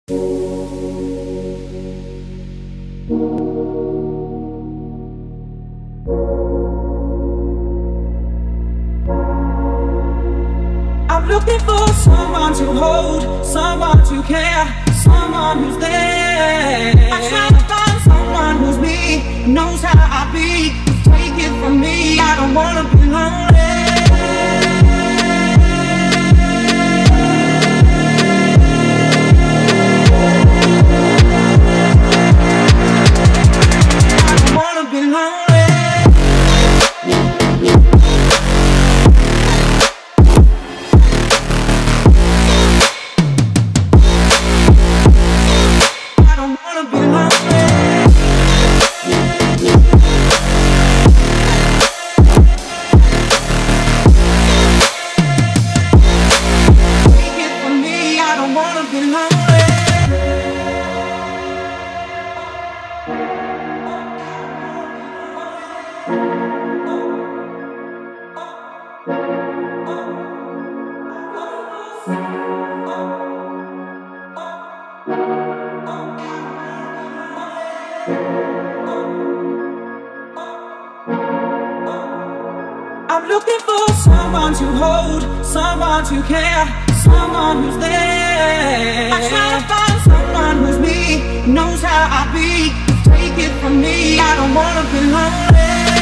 I'm looking for someone to hold, someone to care, someone who's there. I'm trying to find someone who's me, knows how I be. Take it from me, I don't wanna be lonely. I'm looking for someone to hold, someone to care, someone who's there. I'm trying to find someone who's me, knows how I be. Take it from me, I don't wanna be lonely.